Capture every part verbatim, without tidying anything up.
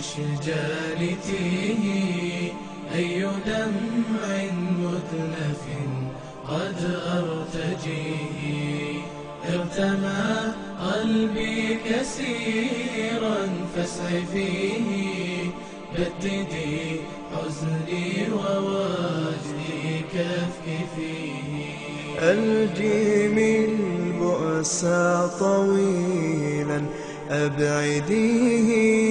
أشجار تيه أي دمع متلف قد أرتجيه ارتمى قلبي كثيرا فاسع فيه بددي حزني ووجدي كفكفيه الجيم البؤسى طويلا أبعديه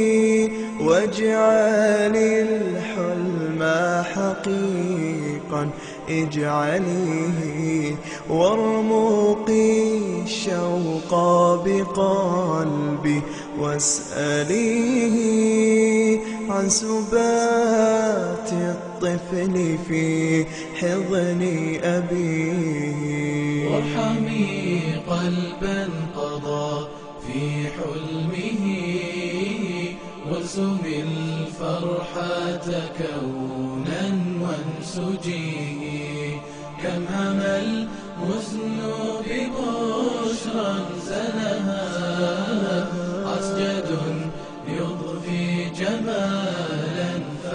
واجعل الحلم حقيقا اجعليه وارمقي الشوق بقلبي واسأليه عن سبات الطفل في حضن أبيه وارحمي قلبا قضى في حلمه وارسمي الفرحة كونا وانسجيه كم هما المزن ببشرى زنها عسجد يضفي جمالا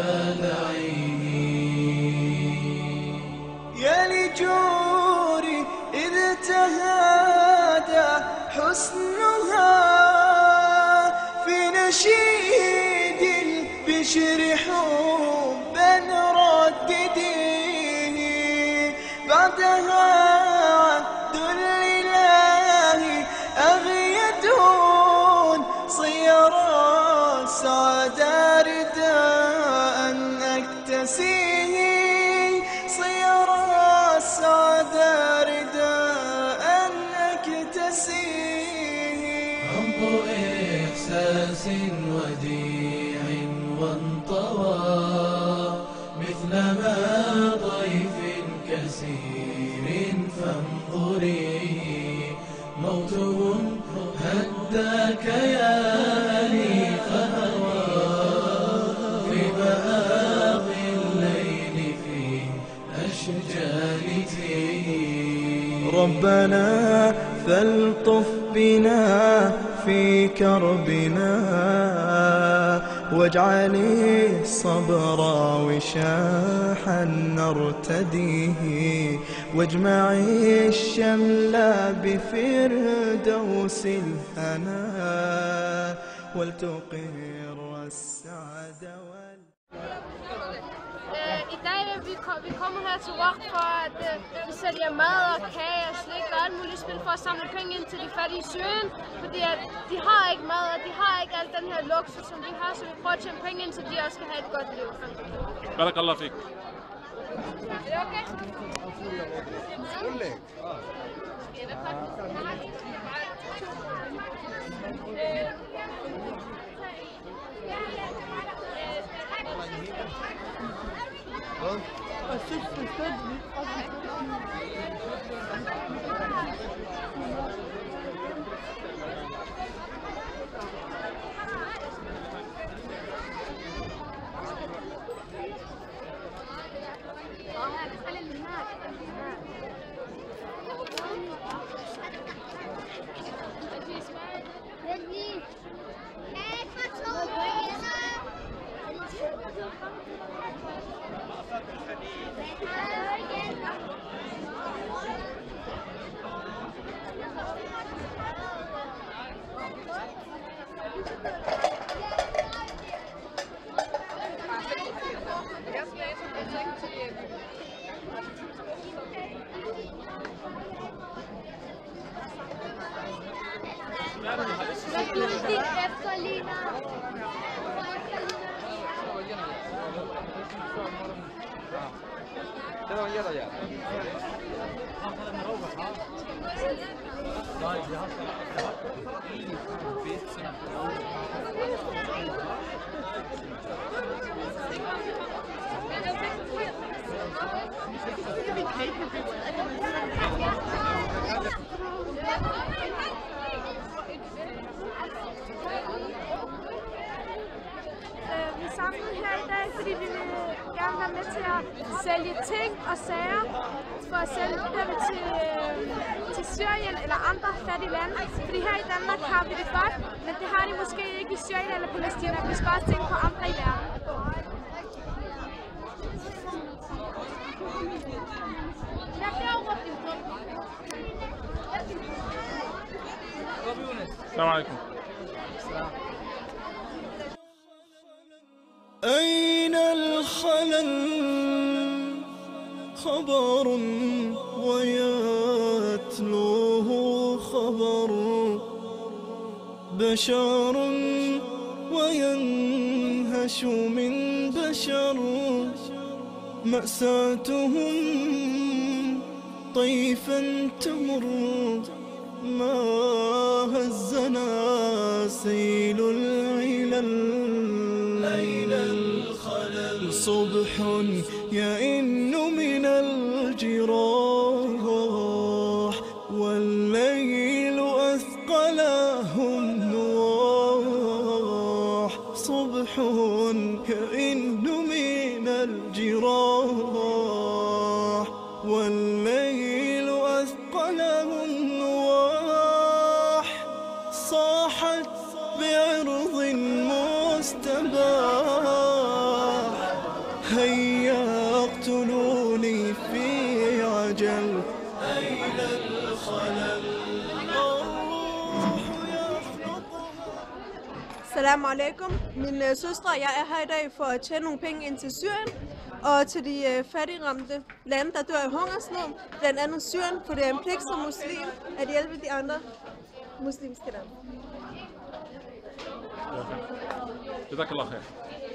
فدعيه يا لجوري إذ تهادى حسنها في نشيد البشر حبا ردديه بعدها عبد الإله أغيدون صيرا سعدا رداء أكتسيه صيرا سعدا رداء أكتسيه عمق إحساس وديع وانطوى مثلما ضيف كثير فانظريه موته هدى كياني فهوى في مآقي الليل في أشجار تيه ربنا فالطف بنا في كربنا واجعل الصبر وشاحا نرتديه واجمع الشمل بفردوس الهنا ولتقر السعد وال I dag er vi, kom, vi kommer her til Rock for at uh, vi sælger mad og kage og slik og alt muligt spil for at samle penge ind til de fattige i Syrien. Fordi at de har ikke mad, og de har ikke al den her luksus, som vi har, så vi prøver at tjene penge ind, så de også skal have et godt liv. Barakallah fik. Er det okay? Og synes du støtte lidt? Det var jävla jävla. Vi er samlet her i dag, fordi vi vil gerne være med til at sælge ting og sager for at sælge dem til, til Syrien eller andre fattige lande. Fordi her i Danmark har vi det godt, men det har de måske ikke i Syrien eller Palæstina. Vi skal også tænke på andre i verden. السلام عليكم. أين الخلل خبر ويتلوه خبر بشر وينهش من بشر مأساتهم طيفا تمر ما هزنا سيل العلل أين الخلل صبح يئن من الجراح والليل أثقله النواح صبح يئن من الجراح والليل أثقله النواح صاحت بعرض مستباح هيا اقتلوني في عجل أين الخلل الروح يخلقها. Salam alaikum. Mine uh, søstre og jeg er her i dag for at tjene nogle penge ind til Syrien og til de uh, fattigramte lande, der dør af hungersnød, blandt andet Syrien, for det er en pligt som muslim at hjælpe de andre muslimske lande. جزاك الله خير.